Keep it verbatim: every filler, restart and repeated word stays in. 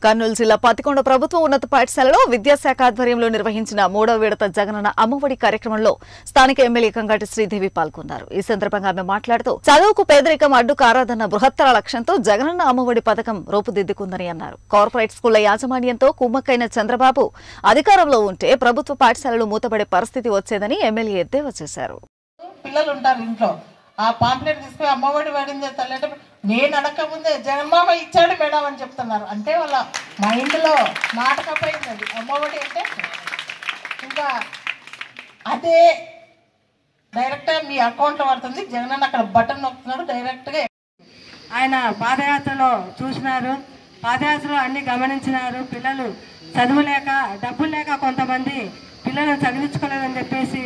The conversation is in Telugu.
కర్నూలు జిల్లా పతికొండ ప్రభుత్వ ఉన్నత పాఠశాలలో విద్యాశాఖ ఆధ్వర్యంలో నిర్వహించిన మూడవ విడత జగనన అమ్మఒడి కార్యక్రమంలో స్థానిక ఎమ్మెల్యే కంగాటి శ్రీదేవి పాల్గొన్నారు. ఈ సందర్భంగా ఆమె మాట్లాడుతూ చదువుకు పేదరికం అడ్డు కారాదన్న బృహత్తర లక్ష్యంతో జగనన్న అమ్మఒడి పథకం రూపుదిద్దుకుందని అన్నారు. కార్పొరేట్ స్కూళ్ల యాజమాన్యంతో కుమ్మక్కైన చంద్రబాబు అధికారంలో ఉంటే ప్రభుత్వ పాఠశాలలు మూతపడే పరిస్థితి వచ్చేదని ఎమ్మెల్యే ఎద్దేవా చేశారు. పిల్లలు ఉంటారు ఇంట్లో, ఆ పాంప్లెట్ తీసుకుని అమ్మఒడి పడింది తల్లి నేను అడగకముందే జగన్మామ ఇచ్చాడు మేడం అని చెప్తున్నారు. అంటే వాళ్ళ మైండ్లో నాటకపోయింది అది అమ్మఒడి అంటే. ఇంకా అదే డైరెక్ట్గా మీ అకౌంట్లో పడుతుంది. జగన్ అక్కడ బటన్ నొక్కుతున్నాడు డైరెక్ట్గా. ఆయన పాదయాత్రలో చూసినారు, పాదయాత్రలో అన్ని గమనించినారు. పిల్లలు చదువు లేక డబ్బులు లేక కొంతమంది పిల్లలను చదివించుకోలేదని చెప్పేసి